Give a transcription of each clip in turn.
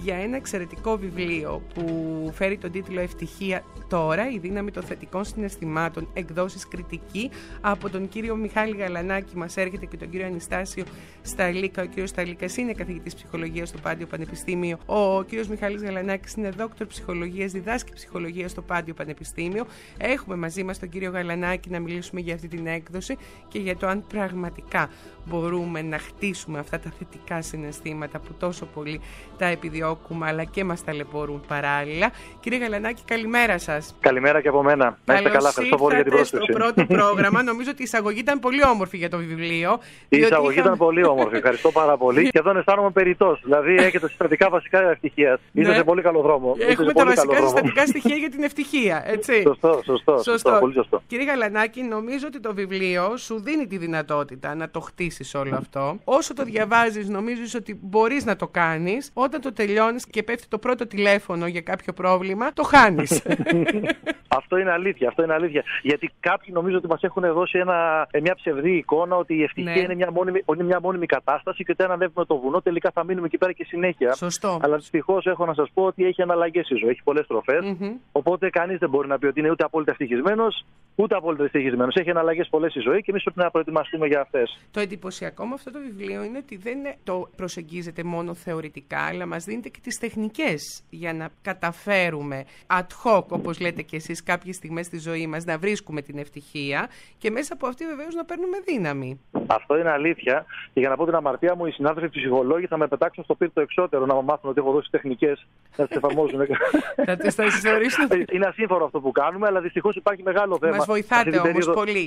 για ένα εξαιρετικό βιβλίο που φέρει τον τίτλο «Ευτυχία τώρα, η δύναμη των θετικών συναισθημάτων, εκδόσεις Κριτική», από τον κύριο Μιχάλη Γαλανάκη. Μας έρχεται και τον κύριο Ανιστάσιο Σταλίκα. Ο κύριος Σταλίκας είναι καθηγητής ψυχολογίας στο Πάντιο Πανεπιστήμιο. Ο κύριος Μιχάλης Γαλανάκης είναι δόκτωρ ψυχολογίας, διδάσκει ψυχολογία στο Πάντιο Πανεπιστήμιο. Έχουμε μαζί μας τον κύριο Γαλανάκη να μιλήσουμε για αυτή την έκδοση και για το αν πραγματικά μπορούμε να χτίσουμε αυτά τα θετικά συναισθήματα που τόσο πολύ τα επιδιώκουμε αλλά και μας ταλαιπωρούν παράλληλα. Κύριε Γαλανάκη, καλημέρα σας. Καλημέρα και από μένα. Να είστε καλά, ευχαριστώ πολύ για την πρόσκληση. Στο πρώτο πρόγραμμα, νομίζω ότι η εισαγωγή ήταν πολύ όμορφη για το βιβλίο. Η εισαγωγή ήταν πολύ όμορφη, ευχαριστώ πάρα πολύ. Και εδώ αισθάνομαι περιττός. Δηλαδή έχετε συστατικά βασικά ευτυχία. Είστε σε πολύ καλό δρόμο. Έχουμε τα βασικά συστατικά στοιχεία για την ευτυχία, έτσι. Σωστό. Πολύ σωστό. Κύριε Γαλανάκη, νομίζω ότι το βιβλίο σου δίνει τη δυνατότητα να το χτίσεις όλο αυτό. Όσο το διαβάζεις, νομίζεις ότι μπορείς να το κάνεις. Όταν το τελειώνεις και πέφτει το πρώτο τηλέφωνο για κάποιο πρόβλημα, το χάνεις. Αυτό είναι αλήθεια. Γιατί κάποιοι νομίζω ότι μας έχουν δώσει μια ψευδή εικόνα ότι η ευτυχία είναι μια μόνιμη κατάσταση και ότι αν ανέβουμε το βουνό τελικά θα μείνουμε εκεί πέρα και συνέχεια. Σωστό. Αλλά δυστυχώς έχω να σας πω ότι έχει αναλλαγές η ζωή, έχει πολλές στροφές. Οπότε κανείς δεν μπορεί να πει ότι είναι ούτε απόλυτα ευτυχισμένος, ούτε απόλυτα δυστυχισμένος. Έχει αναλλαγές πολλές η ζωή και εμείς πρέπει να προετοιμαστούμε για αυτές. Το εντυπωσιακό με αυτό το βιβλίο είναι ότι δεν το προσεγγίζεται μόνο θεωρητικά, αλλά μας δίνετε και τις τεχνικές για να καταφέρουμε ad hoc, όπως λέτε και εσείς, κάποιες στιγμές στη ζωή μας να βρίσκουμε την ευτυχία και μέσα από αυτή βεβαίως να παίρνουμε δύναμη. Αυτό είναι αλήθεια. Και για να πω την αμαρτία μου, οι συνάδελφοι ψυχολόγοι θα με πετάξουν στο πύρ το εξώτερο να μάθουν ότι έχω δώσει τεχνικές να τις εφαρμόζουν. Είναι ασύμφορο αυτό που κάνουμε, αλλά δυστυχώς υπάρχει μεγάλο θέμα. Μας βοηθάτε όμως πολύ.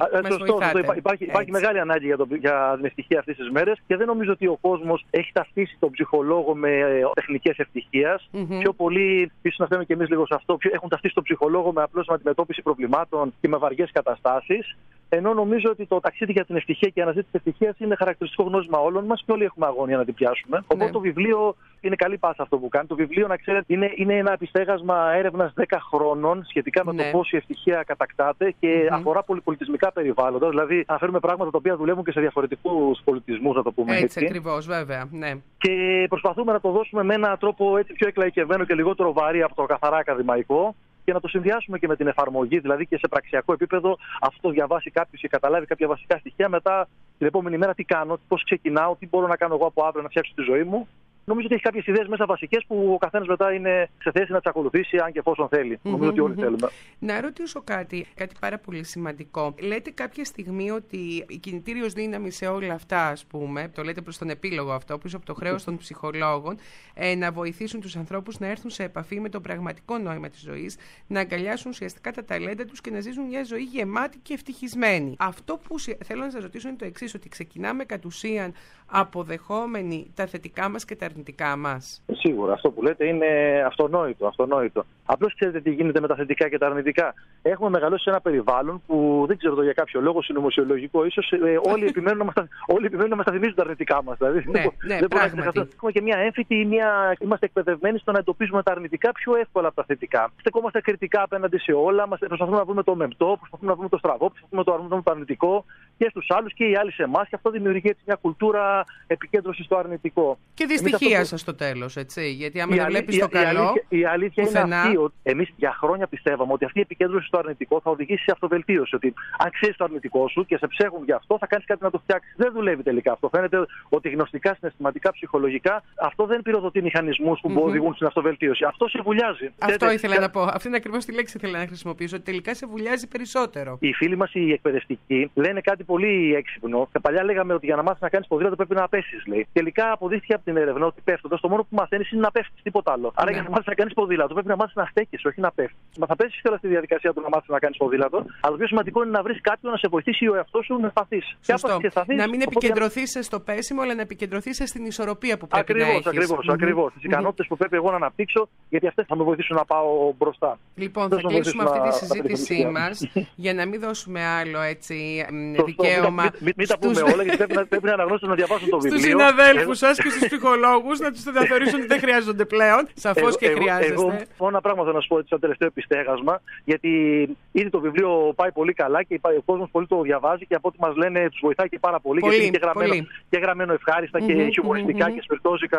Υπάρχει μεγάλη ανάγκη για την ευτυχία αυτές τις μέρες και δεν νομίζω ότι ο κόσμος έχει ταυτίσει τον ψυχολόγο με τεχνικές ευτυχίας. Πιο πολύ, ίσως να φταίμε και εμείς λίγο σε αυτό, έχουν ταυτίσει τον ψυχολόγο με απλώς αντιμετώπιση προβλημάτων και με βαριές καταστάσεις. Ενώ νομίζω ότι το ταξίδι για την ευτυχία και η αναζήτηση της ευτυχίας είναι χαρακτηριστικό γνώσμα όλων μας και όλοι έχουμε αγωνία να την πιάσουμε. Οπότε το βιβλίο είναι καλή πάσα αυτό που κάνει. Το βιβλίο, να ξέρετε, είναι ένα επιστέγασμα έρευνας 10 χρόνων σχετικά με το πώς η ευτυχία κατακτάται και αφορά πολυπολιτισμικά περιβάλλοντα. Δηλαδή, αναφέρουμε πράγματα τα οποία δουλεύουν και σε διαφορετικούς πολιτισμούς, να το πούμε έτσι. Έτσι ακριβώς, βέβαια. Ναι. Και προσπαθούμε να το δώσουμε με έναν τρόπο έτσι πιο εκλαϊκευμένο και λιγότερο βαρύ από το καθαρά ακαδημαϊκό. Και να το συνδυάσουμε και με την εφαρμογή, δηλαδή και σε πραξιακό επίπεδο, αυτό το διαβάσει κάποιος και καταλάβει κάποια βασικά στοιχεία. Μετά την επόμενη μέρα τι κάνω, πώς ξεκινάω, τι μπορώ να κάνω εγώ από αύριο να φτιάξω τη ζωή μου. Νομίζω ότι έχει κάποιες ιδέες μέσα βασικές που ο καθένας μετά είναι σε θέση να τις ακολουθήσει, αν και εφόσον θέλει. Νομίζω ότι όλοι θέλουμε. Να ρωτήσω κάτι πάρα πολύ σημαντικό. Λέτε κάποια στιγμή ότι η κινητήριος δύναμη σε όλα αυτά, ας πούμε, το λέτε προς τον επίλογο αυτό, πίσω από το χρέος των ψυχολόγων, να βοηθήσουν τους ανθρώπους να έρθουν σε επαφή με το πραγματικό νόημα της ζωής, να αγκαλιάσουν ουσιαστικά τα ταλέντα τους και να ζήσουν μια ζωή γεμάτη και ευτυχισμένη. Αυτό που θέλω να σας ρωτήσω είναι το εξής, ότι ξεκινάμε κατ' ουσίαν αποδεχόμενοι τα θετικά μας και τα αρνητικά μας. Σίγουρα, αυτό που λέτε είναι αυτονόητο. Απλώς ξέρετε τι γίνεται με τα θετικά και τα αρνητικά. Έχουμε μεγαλώσει σε ένα περιβάλλον που δεν ξέρω για κάποιο λόγο, συνωμοσιολογικό, ίσως όλοι επιμένουν να μας τα θυμίζουν τα αρνητικά μας. Δηλαδή, δεν μπορούμε να έχουμε και μια έμφυτη ή είμαστε εκπαιδευμένοι στο να εντοπίζουμε τα αρνητικά πιο εύκολα από τα θετικά. Στεκόμαστε κριτικά απέναντι σε όλα, προσπαθούμε να βρούμε το μεμπτό, προσπαθούμε να βρούμε το στραβό, προσπαθούμε να βρούμε το αρνητικό και στους άλλους και οι άλλοι σε εμάς. Και αυτό δημιουργεί έτσι μια κουλτούρα επικέντρωση στο αρνητικό. Και δυστυχία σας στο τέλος, έτσι. Γιατί άμα δεν βλέπεις το καλό. Η αλήθεια είναι αυτή, ότι εμείς για χρόνια πιστεύαμε ότι αυτή η επικέντρωση στο αρνητικό θα οδηγήσει σε αυτοβελτίωση. Ότι αν ξέρεις το αρνητικό σου και σε ψέχουν γι' αυτό, θα κάνεις κάτι να το φτιάξεις. Δεν δουλεύει τελικά αυτό. Φαίνεται ότι γνωστικά, συναισθηματικά, ψυχολογικά, αυτό δεν πυροδοτεί μηχανισμούς που οδηγούν στην αυτοβελτίωση. Αυτό σε βουλιάζει. Αυτό ήθελα να πω. Αυτή είναι ακριβώς τη λέξη που ήθελα να χρησιμοποιήσω. Ότι τελικά σε βουλιάζει περισσότερο. Οι φίλοι μας οι εκπαιδευτικοί λένε κάτι πολύ έξυπνο. Παλιά λέγαμε ότι για να μάθεις να κάνεις ποδήλατο πρέπει να πέσεις, λέει. Τελικά αποδείχθηκε από την έρευνα ότι πέφτοντας το μόνο που μαθαίνεις είναι να πέφτεις, τίποτα άλλο. Άρα για να μάθεις να κάνεις ποδήλατο πρέπει να μάθεις να στέκεσαι, όχι να πέφτεις. Μα θα πέσεις κιόλας στη διαδικασία του να μάθεις να κάνεις ποδήλατο, αλλά το πιο σημαντικό είναι να βρεις κάποιον να σε βοηθήσει ο εαυτός σου να σταθείς. Να μην επικεντρωθείς στο πέσιμο, αλλά να επικεντρωθείς στην ισορροπία που πρέπει να έχεις. Ακριβώς. Τις ικανότητες που πρέπει εγώ να αναπτύξω, γιατί αυτές θα με βοηθήσουν να πάω μπροστά. Λοιπόν, θα κλείσουμε αυτή τη συζήτησή μας για να μην δώσουμε άλλο έτσι δικαίωμα. Μην τα πούμε όλα, γιατί πρέπει να αναγνώσουν να διαβάσουν το βιβλίο. Στους συναδέλφους σας και στους ψυχολόγους να τους θεωρήσουν ότι δεν χρειάζονται πλέον. Σαφώς και χρειάζεστε. Εγώ μόνο ένα πράγμα θέλω να σου πω σαν τελευταίο επιστέγασμα, γιατί ήδη το βιβλίο πάει πολύ καλά και ο κόσμος πολύ το διαβάζει και από ό,τι μας λένε τους βοηθάει και πάρα πολύ. Γιατί είναι και γραμμένο ευχάριστα και χιουμοριστικά και σπιρτόζικα.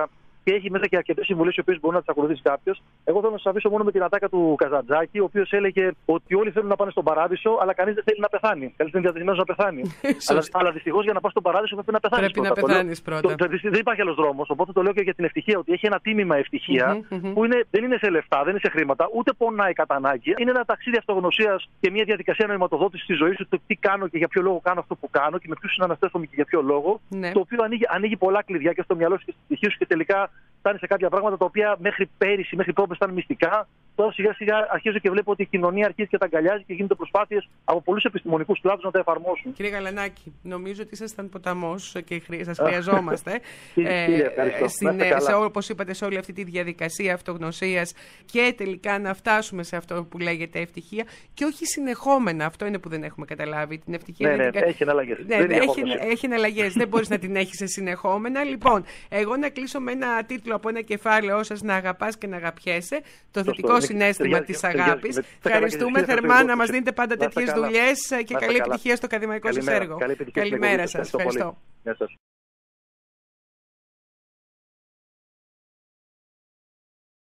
και έχει μέσα και αρκετές συμβουλές οι οποίες μπορεί να τις ακολουθήσει κάποιος. Εγώ θέλω να σας αφήσω μόνο με την ατάκα του Καζαντζάκη, ο οποίος έλεγε ότι όλοι θέλουν να πάνε στον παράδεισο, αλλά κανείς δεν θέλει να πεθάνει. Κανείς δεν είναι διατεθειμένος να πεθάνει. αλλά δυστυχώς για να πας στον παράδεισο πρέπει να πεθάνεις πρώτα. Πρέπει να πεθάνεις πρώτα. Δεν υπάρχει άλλος δρόμος. Οπότε το λέω και για την ευτυχία, ότι έχει ένα τίμημα ευτυχία που δεν είναι σε λεφτά, δεν είναι σε χρήματα, ούτε πονάει κατά ανάγκη. Είναι ένα ταξίδι αυτογνωσίας και μια διαδικασία νοηματοδότησης της ζωής σου, το τι κάνω και για ποιο λόγο κάνω αυτό που κάνω και με ποιους συναναστρέφομαι και για ποιο λόγο. Ναι. Το οποίο ανοίγει πολλά κλειδιά και στο μυαλό σου και στη ψυχή σου και τελικά φτάνει σε κάποια πράγματα τα οποία μέχρι πέρυσι, μέχρι πρόπερσι ήταν μυστικά. Τώρα σιγά σιγά αρχίζω και βλέπω ότι η κοινωνία αρχίζει και τα αγκαλιάζει και γίνονται προσπάθειες από πολλούς επιστημονικούς κλάδους να τα εφαρμόσουν. Κύριε Γαλανάκη, νομίζω ότι ήσασταν ποταμός και σας χρειαζόμαστε. Όπως είπατε, σε όλη αυτή τη διαδικασία αυτογνωσίας και τελικά να φτάσουμε σε αυτό που λέγεται ευτυχία και όχι συνεχόμενα. Αυτό είναι που δεν έχουμε καταλάβει. Την ευτυχία έχει εναλλαγές. Έχει εναλλαγές. Δεν μπορείς να την έχεις συνεχόμενα. Λοιπόν, εγώ να κλείσω με ένα τίτλο από ένα κεφάλαιό σας, να αγαπάς και να αγαπιέσαι. Το θετικό συναίσθημα της αγάπης. Ευχαριστούμε θερμά να μας δίνετε πάντα τέτοιες δουλειές και καλή επιτυχία στο ακαδημαϊκό σας έργο. Καλημέρα σας. Ευχαριστώ.